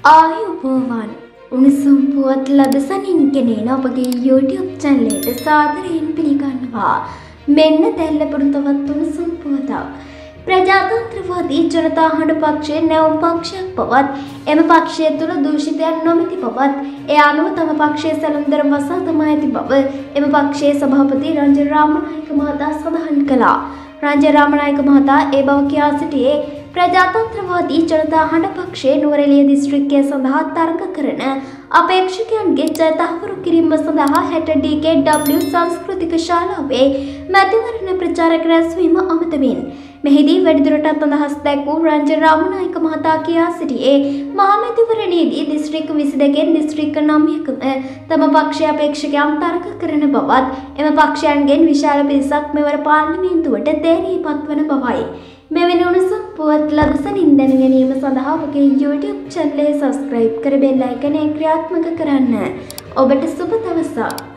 ආයුබෝවන් උණුසුම් පුවත් ලදසනින් ගෙනෙන ඔබගේ YouTube channel එකට සාදරයෙන් පිළිගන්නවා. මෙන්න දැල්ලපුරු තවත් උණුසුම් පුවතක්. ප්‍රජාතන්ත්‍රවාදී ජනතා හඬ පක්ෂයේ නැවුම් පක්ෂයක් බවත් එම පක්ෂය තුළ දූෂිතයන් නොමැති බවත් ඒ අනුව තම පක්ෂයේ සැලුම්දර වසා තමා ඇති බව එම පක්ෂයේ සභාපති රංජන රාමනායක මහතා සඳහන් කළා. රංජන රාමනායක මහතා ඒ බව කියා සිටියේ ප්‍රජාතන්ත්‍රවාදී ජනතා හඬ පක්ෂයේ නුවරඑළිය දිස්ත්‍රික්කය සඳහා තර්ක කරන අපේක්ෂකයන්ගේ ජය තහවුරු කිරීම සඳහා 60 DKW සංස්කෘතික ශාලාවේ මැතිවරණ ප්‍රචාරක රැස්වීම අමතමින් මෙහිදී වැඩිදුරටත් අදහස් දැක්වූ රංජන රාමනායක මහතා කියා සිටියේ මහා මැතිවරණයේදී දිස්ත්‍රික්ක 22කින් දිස්ත්‍රික්ක 9කම තම පක්ෂයේ අපේක්ෂකයන් තර්ක කරන බවත් එම පක්ෂයන්ගෙන් විශාල පිරිසක් මෙවර පාර්ලිමේන්තුවට තේරී පත්වන බවයි. මෙවැනි උණුසුම් පුවත් ලදසනින් දැන ගැනීම සඳහා ඔබගේ YouTube channel එක subscribe කර බෙල් අයිකනය ක්‍රියාත්මක කරන්න. ඔබට සුබ දවසක්.